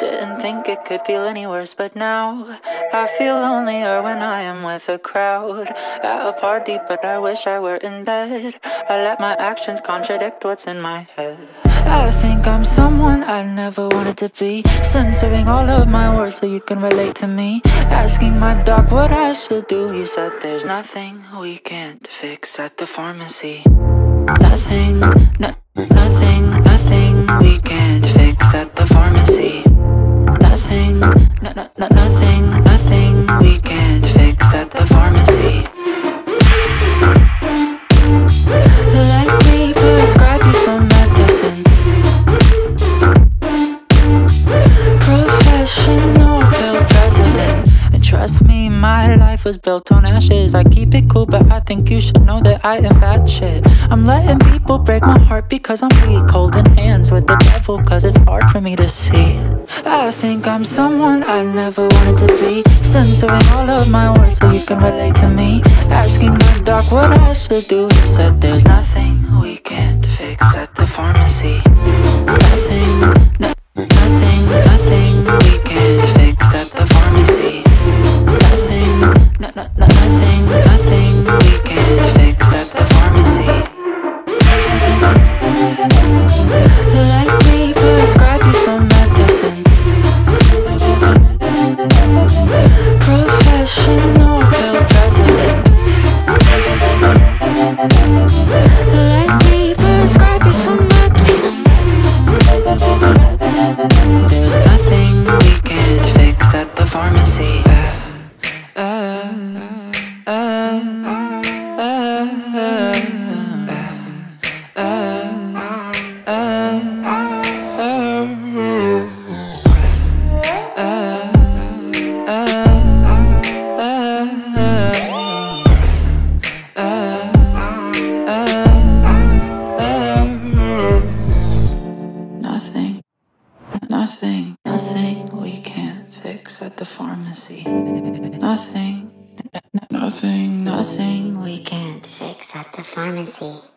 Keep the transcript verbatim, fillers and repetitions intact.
Didn't think it could feel any worse, but now I feel lonelier when I am with a crowd. At a party, but I wish I were in bed. I let my actions contradict what's in my head. I think I'm someone I never wanted to be, censoring all of my words so you can relate to me. Asking my doc what I should do, he said there's nothing we can't fix at the pharmacy. Nothing, no, nothing, nothing we can't fix at the pharmacy. Nothing, no, no, no, nothing, nothing we can't fix at the pharmacy. Let me prescribe you some medicine. Professional pill president. And trust me, my life was built on ashes. I keep it cool, but I think you should know that I am bad shit. I'm letting people break my heart because I'm weak, holding hands with the devil cause it's hard for me to see. I think I'm someone I never wanted to be, censoring all of my words so you can relate to me. Asking my doc what I should do, he said there's nothing we can't fix at the pharmacy. Nothing, no, nothing, nothing we can't fix at the pharmacy. Nothing, no, no, no, nothing, nothing we can't fix at the pharmacy. Let me prescribe you some medicine. Professional pill president. Let me prescribe you some medicine. There's nothing we can't fix at the pharmacy. uh, uh, uh, uh, uh, uh, uh. Nothing, nothing, nothing we can't fix at the pharmacy. Nothing, nothing, nothing we can't fix at the pharmacy.